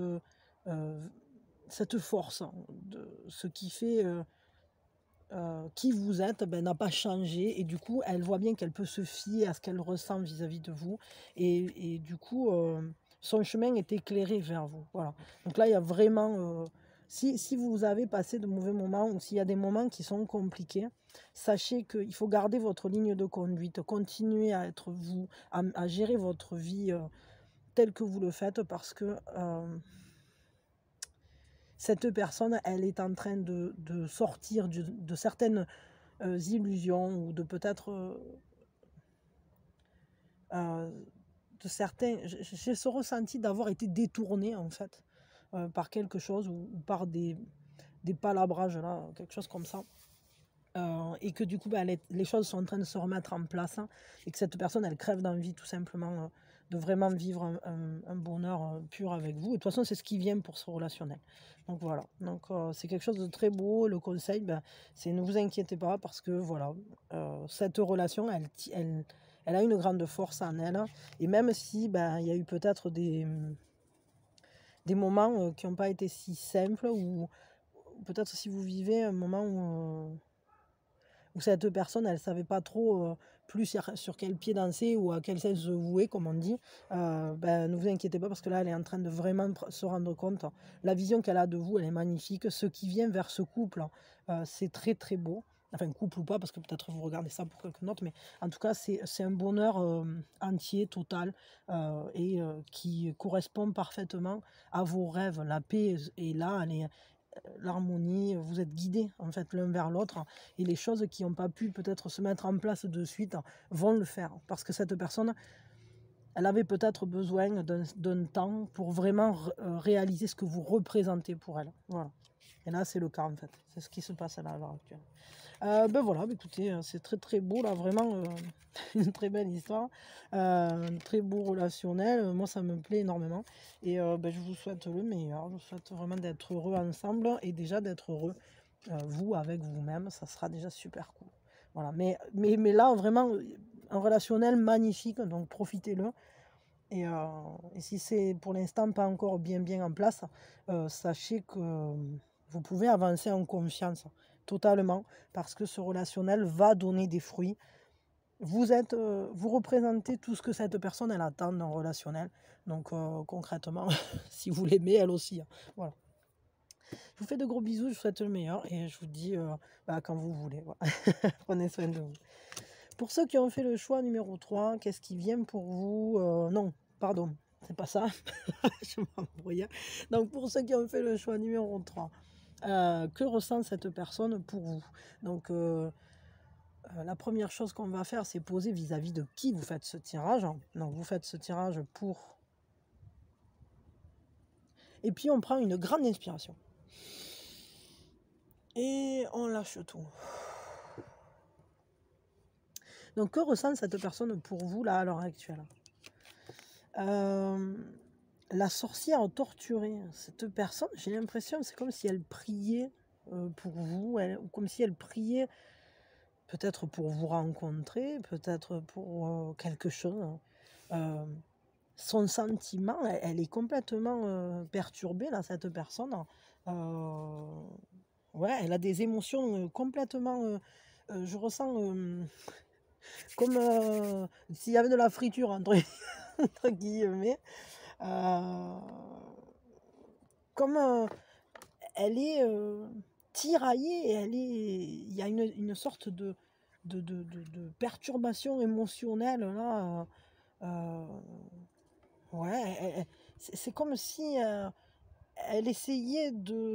cette force, de ce qui fait qui vous êtes, n'a pas changé. Et du coup, elle voit bien qu'elle peut se fier à ce qu'elle ressent vis-à-vis de vous. Et du coup, son chemin est éclairé vers vous. Voilà. Donc là, il y a vraiment... si vous avez passé de mauvais moments ou s'il y a des moments qui sont compliqués, sachez qu'il faut garder votre ligne de conduite, continuer à être vous, à gérer votre vie telle que vous le faites parce que... cette personne, elle est en train de sortir de certaines illusions ou de peut-être de certains... J'ai ce ressenti d'avoir été détournée en fait par quelque chose ou par des palabrages là, quelque chose comme ça. Et que du coup, les choses sont en train de se remettre en place et que cette personne, elle crève d'envie tout simplement de vraiment vivre un bonheur pur avec vous. Et de toute façon, c'est ce qui vient pour ce relationnel. Donc voilà, donc c'est quelque chose de très beau. Le conseil, c'est ne vous inquiétez pas parce que voilà, cette relation, elle a une grande force en elle. Et même si il y a eu peut-être des moments qui n'ont pas été si simples ou peut-être si vous vivez un moment où cette personne, elle ne savait pas trop plus sur quel pied danser ou à quel sens se vouer, comme on dit, ne vous inquiétez pas parce que là, elle est en train de vraiment se rendre compte. La vision qu'elle a de vous, elle est magnifique. Ce qui vient vers ce couple, c'est très très beau. enfin couple ou pas, parce que peut-être vous regardez ça pour quelqu'un d'autre, mais en tout cas, c'est un bonheur entier, total, et qui correspond parfaitement à vos rêves. La paix est là, l'harmonie, vous êtes guidés en fait l'un vers l'autre, et les choses qui n'ont pas pu peut-être se mettre en place de suite vont le faire, parce que cette personne, elle avait peut-être besoin d'un temps pour vraiment réaliser ce que vous représentez pour elle. Voilà. Et là, c'est le cas en fait. C'est ce qui se passe là à l'heure actuelle. Ben voilà, écoutez, c'est très très beau là, vraiment une très belle histoire, un très beau relationnel. Moi, ça me plaît énormément. Et ben, je vous souhaite le meilleur. Je vous souhaite vraiment d'être heureux ensemble et déjà d'être heureux, vous, avec vous-même. Ça sera déjà super cool. Voilà, mais là, vraiment, un relationnel magnifique, donc profitez-le. Et si c'est pour l'instant pas encore bien en place, sachez que vous pouvez avancer en confiance totalement, parce que ce relationnel va donner des fruits. Vous représentez tout ce que cette personne elle attend d'un relationnel. Donc concrètement, si vous l'aimez, elle aussi, hein. Voilà. Je vous fais de gros bisous, je vous souhaite le meilleur et je vous dis quand vous voulez. Voilà. Prenez soin de vous. Pour ceux qui ont fait le choix numéro 3, qu'est-ce qui vient pour vous? Non, pardon, c'est pas ça. Je m'embrouille. Donc, pour ceux qui ont fait le choix numéro 3, que ressent cette personne pour vous? Donc, la première chose qu'on va faire, c'est poser vis-à-vis de qui vous faites ce tirage. Donc, vous faites ce tirage pour... Et puis, on prend une grande inspiration. Et on lâche tout. Donc, que ressent cette personne pour vous, là, à l'heure actuelle? La sorcière torturée, cette personne, j'ai l'impression, c'est comme si elle priait pour vous, ou comme si elle priait peut-être pour vous rencontrer, peut-être pour quelque chose. Son sentiment, elle est complètement perturbée, là, cette personne. Ouais, elle a des émotions complètement... je ressens comme s'il y avait de la friture entre, entre guillemets. Comme elle est tiraillée, il y a une sorte de perturbation émotionnelle là. Ouais, c'est comme si elle essayait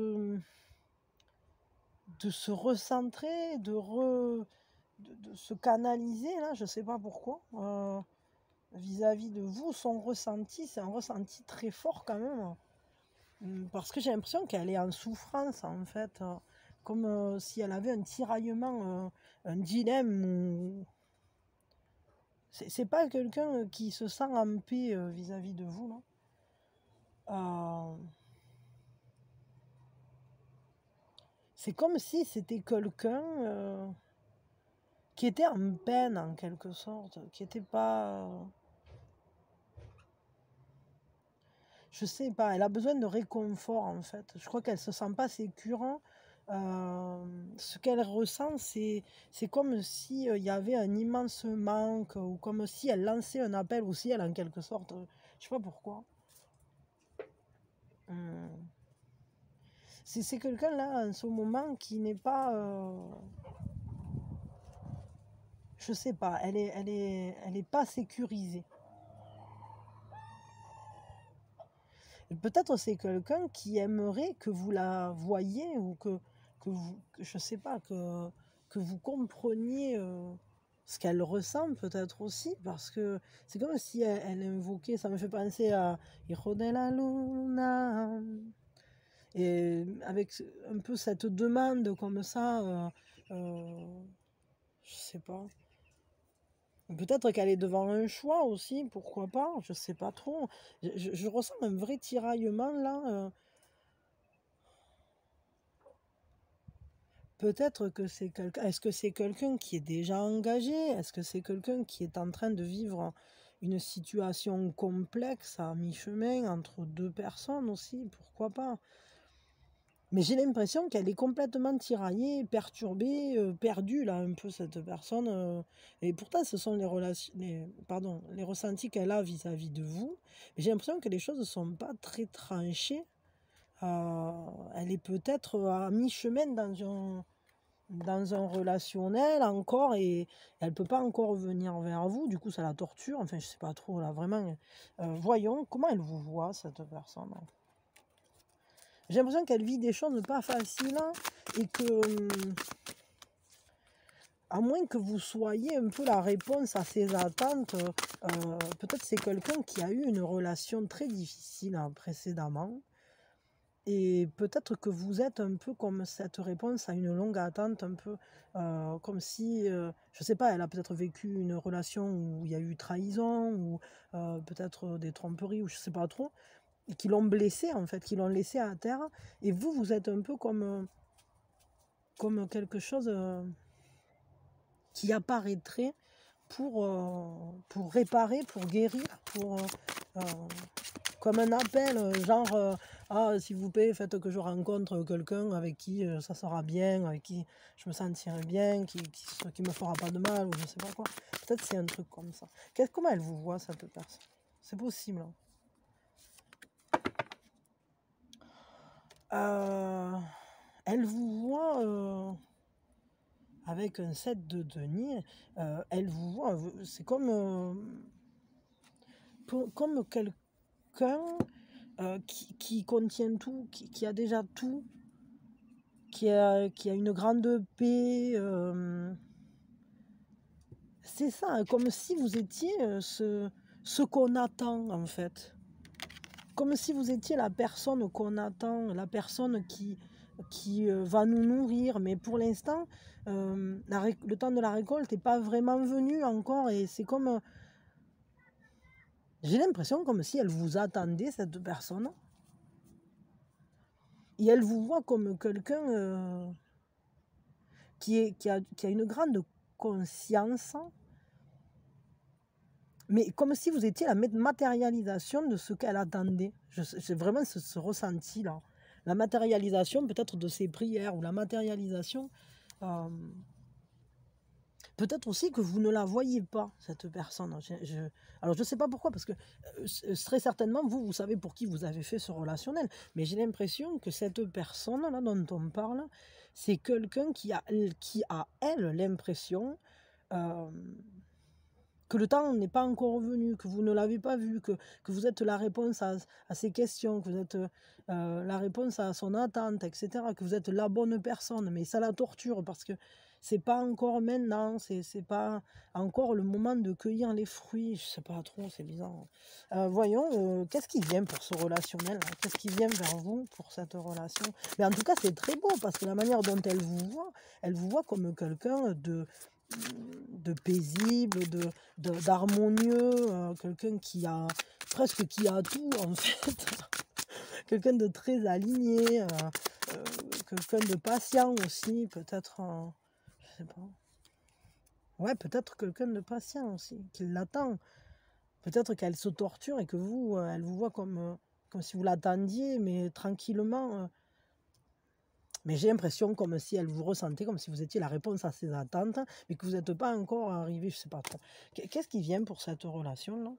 de se recentrer, de se canaliser là, je sais pas pourquoi. Vis-à-vis de vous, son ressenti, c'est un ressenti très fort quand même. Parce que j'ai l'impression qu'elle est en souffrance en fait. Comme si elle avait un tiraillement, un dilemme. C'est pas quelqu'un qui se sent en paix vis-à-vis de vous, là. C'est comme si c'était quelqu'un qui était en peine en quelque sorte, qui était pas... je sais pas, elle a besoin de réconfort en fait. Je crois qu'elle se sent pas sécure. Ce qu'elle ressent, c'est comme si il y avait un immense manque, ou comme si elle lançait un appel au ciel en quelque sorte. Je sais pas pourquoi. C'est quelqu'un là en ce moment qui n'est pas... je sais pas, elle est pas sécurisée. Peut-être c'est quelqu'un qui aimerait que vous la voyiez, ou je sais pas, que vous compreniez ce qu'elle ressent peut-être aussi, parce que c'est comme si elle invoquait, ça me fait penser à Hijo de la Luna, et avec un peu cette demande comme ça, je sais pas. Peut-être qu'elle est devant un choix aussi, pourquoi pas, je sais pas trop. Je ressens un vrai tiraillement là. Peut-être que c'est quelqu'un. Est-ce que c'est quelqu'un qui est déjà engagé? Est-ce que c'est quelqu'un qui est en train de vivre une situation complexe à mi-chemin entre deux personnes aussi? Pourquoi pas? Mais j'ai l'impression qu'elle est complètement tiraillée, perturbée, perdue, là, un peu, cette personne. Et pourtant, ce sont les ressentis qu'elle a vis-à-vis de vous. Mais j'ai l'impression que les choses ne sont pas très tranchées. Elle est peut-être à mi-chemin dans un relationnel encore et elle ne peut pas encore venir vers vous, du coup ça la torture, enfin je sais pas trop là, vraiment. Voyons, comment elle vous voit cette personne? J'ai l'impression qu'elle vit des choses pas faciles hein, et que, à moins que vous soyez un peu la réponse à ses attentes, peut-être c'est quelqu'un qui a eu une relation très difficile hein, précédemment. Et peut-être que vous êtes un peu comme cette réponse à une longue attente, un peu comme si, je sais pas, elle a peut-être vécu une relation où il y a eu trahison, ou peut-être des tromperies, ou je sais pas trop, et qui l'ont blessé en fait, qui l'ont laissé à terre. Et vous, vous êtes un peu comme quelque chose qui apparaîtrait pour réparer, pour guérir, comme un appel, genre ah s'il vous plaît, faites que je rencontre quelqu'un avec qui ça sera bien, avec qui je me sentirai bien, qui me fera pas de mal, ou je sais pas quoi. Peut-être c'est un truc comme ça. Comment elle vous voit cette personne? C'est possible. Hein. Elle vous voit avec un 7 de denier, elle vous voit, c'est comme quelqu'un qui contient tout, qui a déjà tout, qui a une grande paix. C'est ça, hein, comme si vous étiez ce qu'on attend en fait. Comme si vous étiez la personne qu'on attend, la personne qui va nous nourrir. Mais pour l'instant, le temps de la récolte n'est pas vraiment venu encore. Et c'est comme... j'ai l'impression comme si elle vous attendait, cette personne. Et elle vous voit comme quelqu'un qui a une grande conscience, mais comme si vous étiez la matérialisation de ce qu'elle attendait. J'ai vraiment ce ressenti-là. La matérialisation peut-être de ses prières, ou la matérialisation... peut-être aussi que vous ne la voyez pas, cette personne. Alors je ne sais pas pourquoi, parce que très certainement, vous savez pour qui vous avez fait ce relationnel. Mais j'ai l'impression que cette personne-là dont on parle, c'est quelqu'un qui a, elle, l'impression que le temps n'est pas encore venu, que vous ne l'avez pas vu, que vous êtes la réponse à ses questions, que vous êtes la réponse à son attente, etc., que vous êtes la bonne personne. Mais ça la torture parce que c'est pas encore maintenant, c'est pas encore le moment de cueillir les fruits. Je sais pas trop, c'est bizarre. Voyons, qu'est-ce qui vient pour ce relationnel? Qu'est-ce qui vient vers vous pour cette relation? Mais en tout cas, c'est très beau parce que la manière dont elle vous voit comme quelqu'un de paisible, d'harmonieux, quelqu'un qui a tout en fait, quelqu'un de très aligné, quelqu'un de patient aussi, peut-être, je sais pas, ouais, peut-être quelqu'un de patient aussi, qui l'attend, peut-être qu'elle se torture et que vous, elle vous voit comme si vous l'attendiez, mais tranquillement. Mais j'ai l'impression comme si elle vous ressentait, comme si vous étiez la réponse à ses attentes, mais que vous n'êtes pas encore arrivé, je sais pas trop. Qu'est-ce qui vient pour cette relation-là?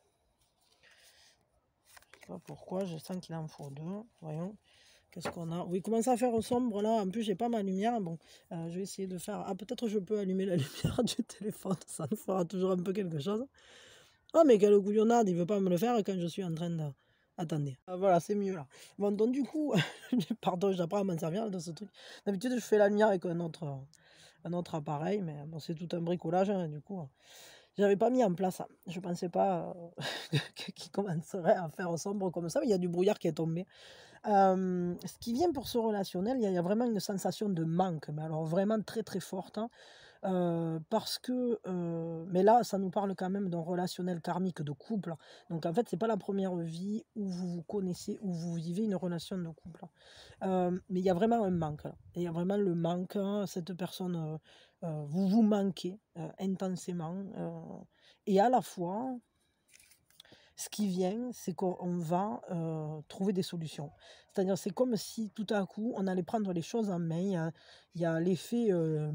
Je sais pas pourquoi, je sens qu'il en faut deux. Voyons, qu'est-ce qu'on a? Oui, il commence à faire sombre là, en plus j'ai pas ma lumière. Bon, je vais essayer de faire... Ah, peut-être je peux allumer la lumière du téléphone, ça nous fera toujours un peu quelque chose. Oh, mais quelle couillonnade, il veut pas me le faire quand je suis en train de... Attendez, voilà, c'est mieux là. Bon, donc du coup, pardon, j'apprends à m'en servir de ce truc. D'habitude, je fais la lumière avec un autre appareil, mais bon, c'est tout un bricolage, hein, du coup. J'avais pas mis en place ça. Je pensais pas qu'il commencerait à faire sombre comme ça, mais il y a du brouillard qui est tombé. Ce qui vient pour ce relationnel, il y a vraiment une sensation de manque, mais alors vraiment très très forte. Hein. Parce que, mais là, ça nous parle quand même d'un relationnel karmique de couple. Donc en fait, c'est pas la première vie où vous vous connaissez, où vous vivez une relation de couple. Mais il y a vraiment un manque là. Il y a vraiment le manque, hein, cette personne, vous vous manquez intensément. Et à la fois, ce qui vient, c'est qu'on va trouver des solutions. C'est-à-dire, c'est comme si tout à coup, on allait prendre les choses en main. Il y a l'effet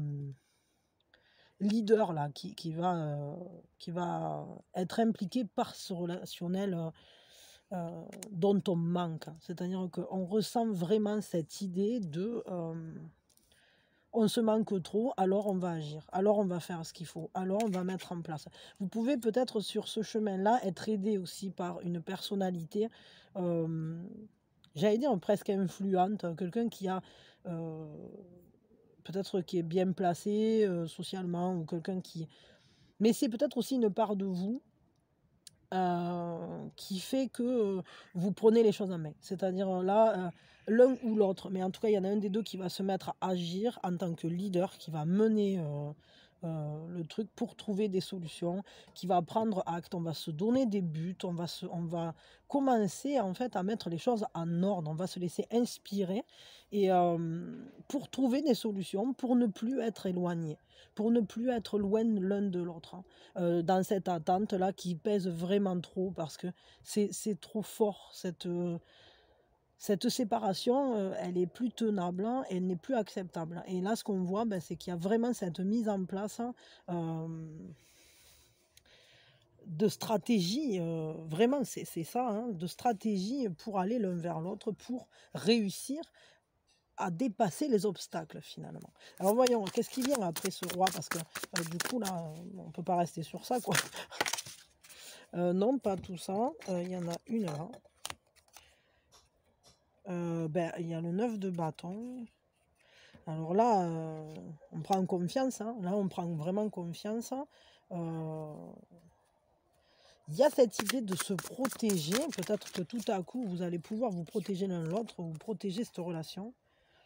leader là qui va être impliqué par ce relationnel dont on manque. C'est-à-dire qu'on ressent vraiment cette idée on se manque trop, alors on va agir, alors on va faire ce qu'il faut, alors on va mettre en place. Vous pouvez peut-être sur ce chemin-là être aidé aussi par une personnalité, j'allais dire presque influente, quelqu'un qui a peut-être qui est bien placé socialement, ou quelqu'un qui... Mais c'est peut-être aussi une part de vous qui fait que vous prenez les choses en main. C'est-à-dire là, l'un ou l'autre, mais en tout cas, il y en a un des deux qui va se mettre à agir en tant que leader, qui va mener le truc pour trouver des solutions, qui va prendre acte, on va se donner des buts, on va commencer en fait à mettre les choses en ordre, on va se laisser inspirer et pour trouver des solutions, pour ne plus être éloigné, pour ne plus être loin l'un de l'autre, hein. Dans cette attente-là qui pèse vraiment trop parce que c'est trop fort, cette séparation, elle est plus tenable, hein, elle n'est plus acceptable. Et là, ce qu'on voit, ben, c'est qu'il y a vraiment cette mise en place de stratégie, vraiment, c'est ça, hein, de stratégie pour aller l'un vers l'autre, pour réussir à dépasser les obstacles finalement. Alors voyons, qu'est-ce qui vient après ce roi? Parce que du coup, là, on ne peut pas rester sur ça, quoi. Non, pas tout ça. Il y en a une là. Ben, il y a le 9 de bâton. Alors là, on prend confiance, hein. Là, on prend vraiment confiance. Il y a cette idée de se protéger. Peut-être que tout à coup, vous allez pouvoir vous protéger l'un l'autre, vous protéger cette relation.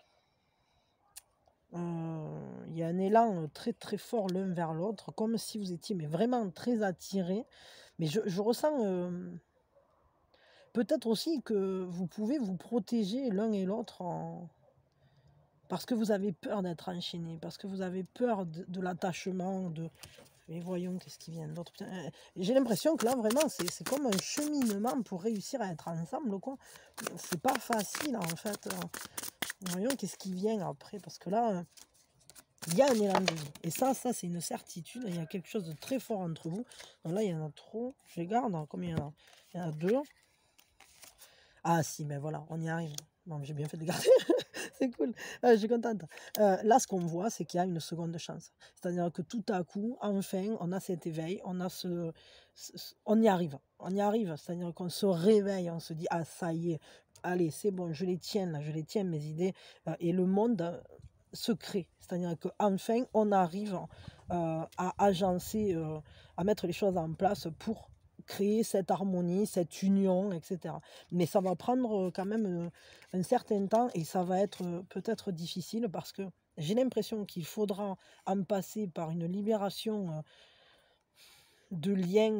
Il y a un élan très très fort l'un vers l'autre, comme si vous étiez mais vraiment très attirés. Mais je ressens peut-être aussi que vous pouvez vous protéger l'un et l'autre parce que vous avez peur d'être enchaîné, parce que vous avez peur de l'attachement, de... Mais voyons, qu'est-ce qui vient d'autre. J'ai l'impression que là, vraiment, c'est comme un cheminement pour réussir à être ensemble, quoi. C'est pas facile, en fait. Voyons, qu'est-ce qui vient après, parce que là, il y a un élan de vie. Et ça c'est une certitude. Il y a quelque chose de très fort entre vous. Donc là, il y en a trop. Je regarde, combien il y en a? Il y en a deux. Ah si, mais voilà, on y arrive. Bon, j'ai bien fait de le garder. C'est cool. Je suis contente. Là, ce qu'on voit, c'est qu'il y a une seconde chance. C'est-à-dire que tout à coup, enfin, on a cet éveil, on a on y arrive. On y arrive. C'est-à-dire qu'on se réveille, on se dit, ah, ça y est, allez, c'est bon, je les tiens, là, je les tiens, mes idées. Et le monde se crée. C'est-à-dire qu'enfin, on arrive à agencer, à mettre les choses en place pour créer cette harmonie, cette union, etc. Mais ça va prendre quand même un certain temps et ça va être peut-être difficile parce que j'ai l'impression qu'il faudra en passer par une libération de liens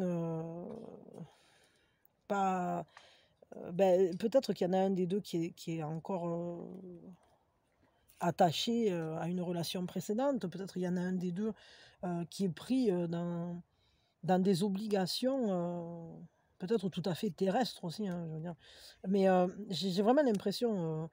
pas... ben, peut-être qu'il y en a un des deux qui est encore attaché à une relation précédente. Peut-être qu'il y en a un des deux qui est pris dans des obligations, peut-être tout à fait terrestres aussi, hein, je veux dire. Mais j'ai vraiment l'impression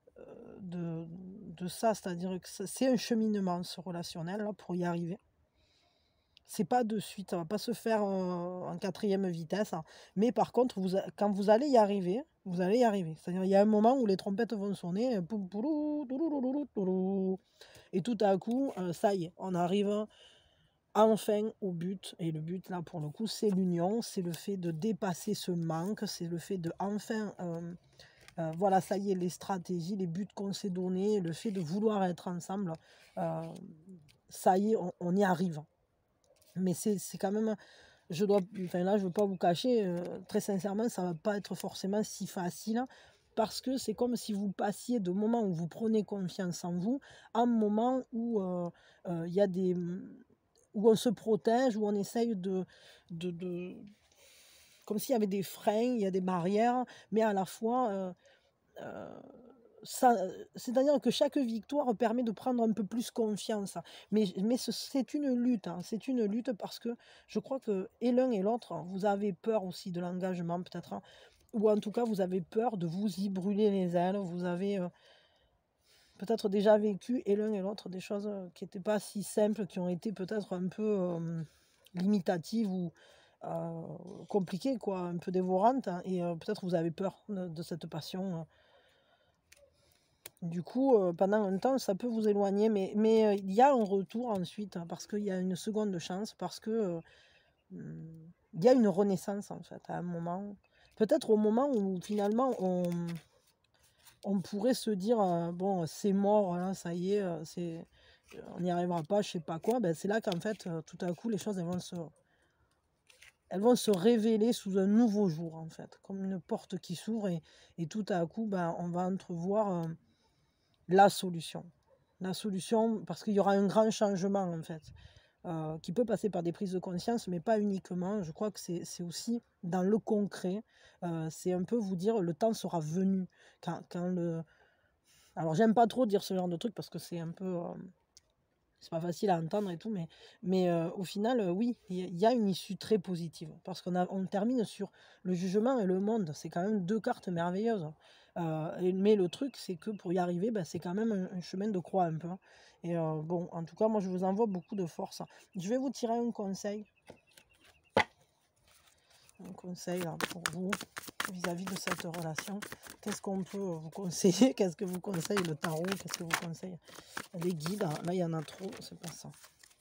de ça, c'est-à-dire que c'est un cheminement, ce relationnel, là, pour y arriver. C'est pas de suite, ça va pas se faire en quatrième vitesse, hein. Mais par contre, quand vous allez y arriver, vous allez y arriver. C'est-à-dire, il y a un moment où les trompettes vont sonner, poum, poulou, toulouloulou, toulou. Et tout à coup, ça y est, on arrive enfin au but. Et le but, là, pour le coup, c'est l'union, c'est le fait de dépasser ce manque, c'est le fait de enfin... voilà, ça y est, les stratégies, les buts qu'on s'est donnés, le fait de vouloir être ensemble, ça y est, on y arrive. Mais c'est quand même, enfin là, je ne veux pas vous cacher, très sincèrement, ça ne va pas être forcément si facile, parce que c'est comme si vous passiez de moments où vous prenez confiance en vous, à un moment où il y a des... où on se protège, où on essaye de comme s'il y avait des freins, il y a des barrières, mais à la fois... c'est-à-dire que chaque victoire permet de prendre un peu plus confiance. Mais c'est une lutte, hein, c'est une lutte parce que je crois que et l'un et l'autre, vous avez peur aussi de l'engagement peut-être, hein, ou en tout cas vous avez peur de vous y brûler les ailes. Vous avez peut-être déjà vécu et l'un et l'autre des choses qui n'étaient pas si simples, qui ont été peut-être un peu limitatives ou compliquées, quoi, un peu dévorantes, hein, et peut-être vous avez peur de cette passion. Du coup, pendant un temps, ça peut vous éloigner, mais il y a un retour ensuite, hein, parce qu'il y a une seconde chance, parce que, il y a une renaissance, en fait, à un moment. Peut-être au moment où finalement on pourrait se dire, «Bon, c'est mort, hein, ça y est, on n'y arrivera pas», je sais pas quoi. C'est là qu'en fait, tout à coup, les choses, elles vont se révéler sous un nouveau jour, en fait, comme une porte qui s'ouvre et tout à coup, on va entrevoir, la solution. La solution, parce qu'il y aura un grand changement, en fait, qui peut passer par des prises de conscience, mais pas uniquement. Je crois que c'est aussi dans le concret. C'est un peu vous dire: «Le temps sera venu». Quand le Alors j'aime pas trop dire ce genre de truc parce que c'est un peu, c'est pas facile à entendre et tout, mais au final, oui, il y a une issue très positive parce on termine sur le jugement et le monde. C'est quand même 2 cartes merveilleuses, mais le truc, c'est que pour y arriver, c'est quand même un chemin de croix un peu, hein. Et bon, en tout cas, moi, je vous envoie beaucoup de force. Je vais vous tirer un conseil là, pour vous vis-à-vis de cette relation. Qu'est-ce qu'on peut vous conseiller? Qu'est-ce que vous conseille le tarot? Qu'est-ce que vous conseille les guides? Là, il y en a trop, c'est pas ça.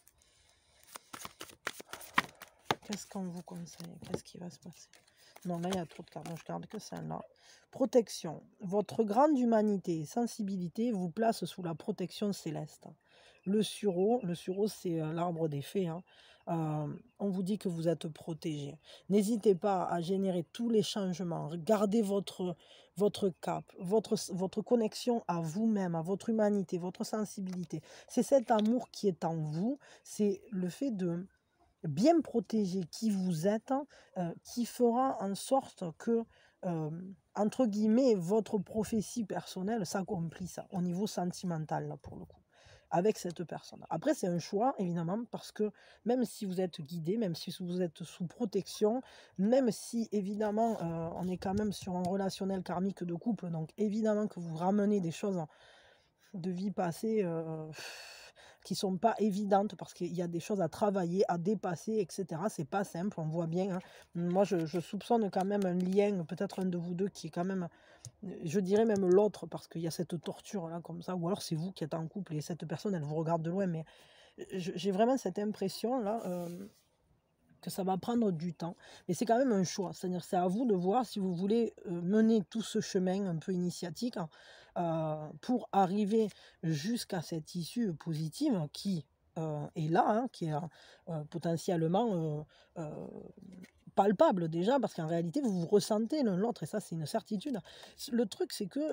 Qu'est-ce qu'on vous conseille? Qu'est-ce qui va se passer? Non, là, il y a trop de cartes. Je garde que celle-là. Protection. Votre grande humanité et sensibilité vous place sous la protection céleste. Le sureau, c'est l'arbre des fées, hein. On vous dit que vous êtes protégé. N'hésitez pas à générer tous les changements. Gardez votre cap, votre connexion à vous-même, à votre humanité, votre sensibilité. C'est cet amour qui est en vous. C'est le fait de bien protéger qui vous êtes, qui fera en sorte que, entre guillemets, votre prophétie personnelle s'accomplisse au niveau sentimental, là, pour le coup, avec cette personne. Après, c'est un choix, évidemment, parce que même si vous êtes guidé, même si vous êtes sous protection, même si, évidemment, on est quand même sur un relationnel karmique de couple, donc évidemment que vous ramenez des choses de vie passée qui sont pas évidentes parce qu'il y a des choses à travailler, à dépasser, etc. C'est pas simple, on voit bien, hein. Moi, je soupçonne quand même un lien, peut-être un de vous deux qui est quand même, je dirais même l'autre, parce qu'il y a cette torture-là, comme ça, ou alors c'est vous qui êtes en couple et cette personne, elle vous regarde de loin, mais j'ai vraiment cette impression-là, que ça va prendre du temps, mais c'est quand même un choix. C'est-à-dire, c'est à vous de voir si vous voulez mener tout ce chemin un peu initiatique, hein, pour arriver jusqu'à cette issue positive qui est là, hein, qui est potentiellement palpable déjà, parce qu'en réalité, vous vous ressentez l'un l'autre, et ça, c'est une certitude. Le truc, c'est que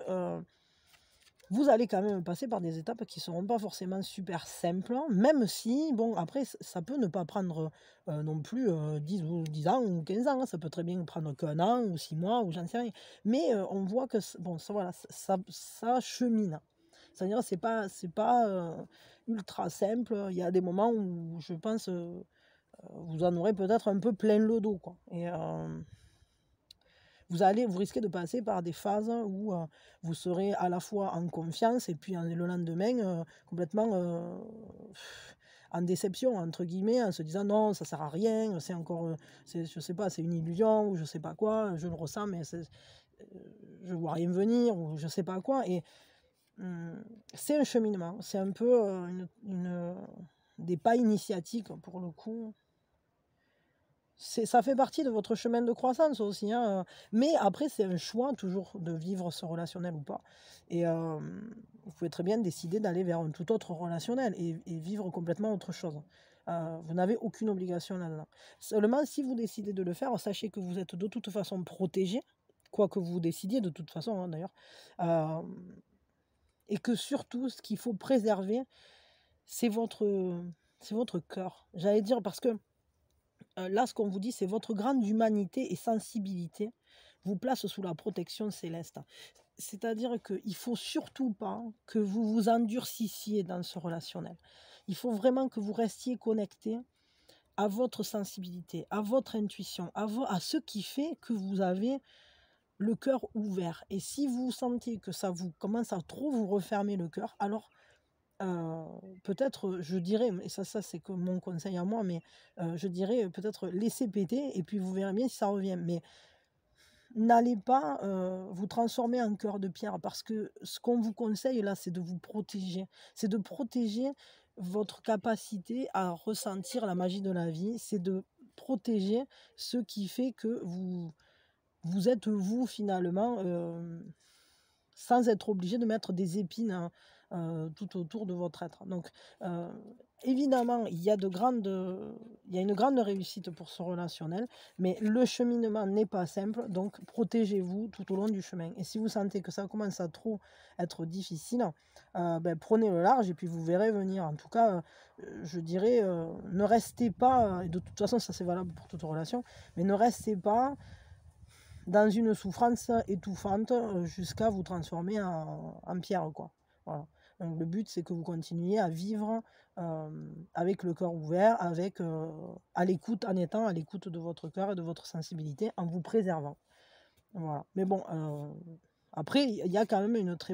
vous allez quand même passer par des étapes qui ne seront pas forcément super simples, hein, même si, bon, après, ça peut ne pas prendre non plus 10 ans ou 15 ans, hein. Ça peut très bien prendre qu'un an ou 6 mois ou j'en sais rien. Mais on voit que, bon, ça, voilà, ça chemine. C'est-à-dire, c'est pas ultra simple. Il y a des moments où je pense vous en aurez peut-être un peu plein le dos, quoi. Et vous risquez de passer par des phases où vous serez à la fois en confiance et puis le lendemain complètement en déception, entre guillemets, en se disant non, ça sert à rien, c'est encore, je sais pas, c'est une illusion ou je sais pas quoi, je le ressens, mais je vois rien venir ou je sais pas quoi. Et c'est un cheminement, c'est un peu des pas initiatiques pour le coup. Ça fait partie de votre chemin de croissance aussi, hein, mais après c'est un choix toujours de vivre ce relationnel ou pas. Et vous pouvez très bien décider d'aller vers un tout autre relationnel et vivre complètement autre chose. Vous n'avez aucune obligation là-dedans. Seulement, si vous décidez de le faire, sachez que vous êtes de toute façon protégé, quoi que vous décidiez de toute façon, hein, d'ailleurs, et que surtout, ce qu'il faut préserver, c'est votre cœur. J'allais dire parce que là, ce qu'on vous dit, c'est votre grande humanité et sensibilité vous place sous la protection céleste. C'est-à-dire qu'il ne faut surtout pas que vous vous endurcissiez dans ce relationnel. Il faut vraiment que vous restiez connecté à votre sensibilité, à votre intuition, à ce qui fait que vous avez le cœur ouvert. Et si vous sentez que ça vous commence à trop vous refermer le cœur, alors peut-être, je dirais, et ça c'est que mon conseil à moi, mais je dirais peut-être laisser péter et puis vous verrez bien si ça revient. Mais n'allez pas vous transformer en cœur de pierre, parce que ce qu'on vous conseille là, c'est de vous protéger. C'est de protéger votre capacité à ressentir la magie de la vie. C'est de protéger ce qui fait que vous êtes vous finalement, sans être obligé de mettre des épines, hein, tout autour de votre être. Donc, évidemment, il y a une grande réussite pour ce relationnel, mais le cheminement n'est pas simple, donc protégez-vous tout au long du chemin. Et si vous sentez que ça commence à trop être difficile, prenez le large et puis vous verrez venir. En tout cas, je dirais, ne restez pas, et de toute façon ça c'est valable pour toute relation, mais ne restez pas dans une souffrance étouffante jusqu'à vous transformer en pierre, quoi. Voilà. Donc le but, c'est que vous continuiez à vivre avec le cœur ouvert, à l'écoute, en étant à l'écoute de votre cœur et de votre sensibilité, en vous préservant. Voilà. Mais bon, après, il y a quand même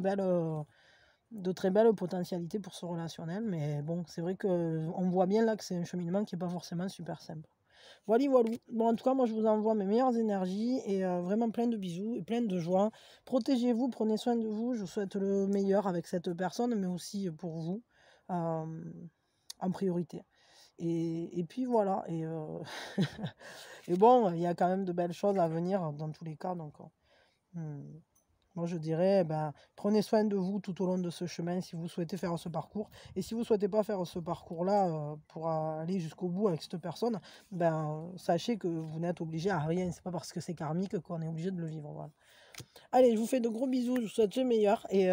de très belles potentialités pour ce relationnel, mais bon, c'est vrai qu'on voit bien là que c'est un cheminement qui n'est pas forcément super simple. Voilà, voilà. Bon, en tout cas, moi, je vous envoie mes meilleures énergies et vraiment plein de bisous et plein de joie. Protégez-vous, prenez soin de vous. Je vous souhaite le meilleur avec cette personne, mais aussi pour vous, en priorité. Et puis voilà. Et bon, il y a quand même de belles choses à venir dans tous les cas. Donc, moi, je dirais, prenez soin de vous tout au long de ce chemin si vous souhaitez faire ce parcours. Et si vous ne souhaitez pas faire ce parcours-là pour aller jusqu'au bout avec cette personne, sachez que vous n'êtes obligé à rien. C'est pas parce que c'est karmique qu'on est obligé de le vivre. Voilà. Allez, je vous fais de gros bisous, je vous souhaite le meilleur. Et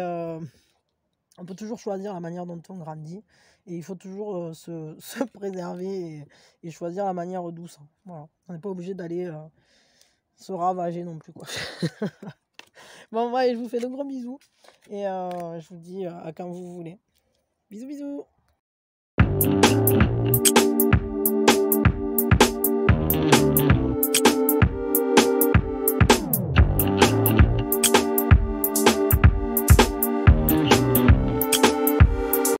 on peut toujours choisir la manière dont on grandit. Et il faut toujours se préserver et choisir la manière douce. Voilà. On n'est pas obligé d'aller se ravager non plus, quoi. Bon, ouais, je vous fais de gros bisous. Et je vous dis à quand vous voulez. Bisous, bisous.